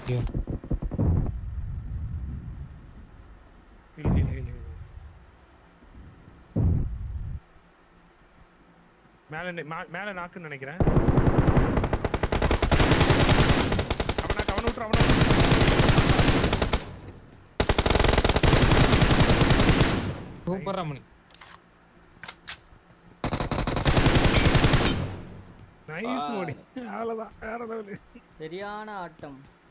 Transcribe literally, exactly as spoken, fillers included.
ஐயோ இல்ல இல்ல இல்ல மேல மேல நாக்குன்னு நினைக்கிறேன். அவனா அவன விட்டுற அவன சூப்பர் ரமணி. நைஸ் மோடி. அவ்வளவுதான் வேற லெவல். சரியான ஆட்டம்.